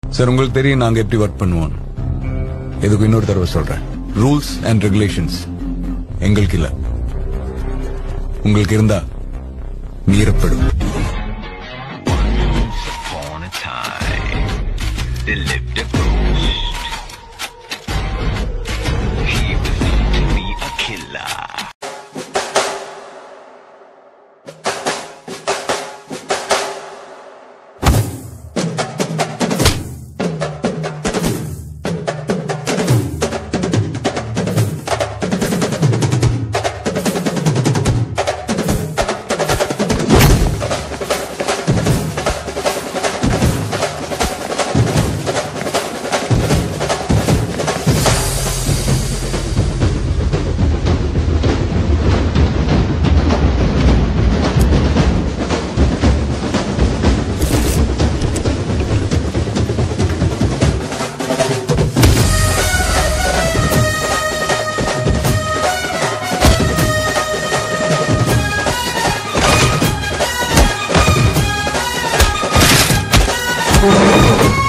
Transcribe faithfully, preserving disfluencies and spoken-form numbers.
Sir உங்களுக்கு தெரியும் நாங்க எப்படி ஒர்க் பண்ணுவோம். எதுக்கு இன்னொரு தடவை சொல்றேன். ரூல்ஸ் அண்ட் ரெகுலேஷன்ஸ் எங்களுக்கு இல்ல, உங்களுக்கு இருந்தா மீறப்படும். Thank you.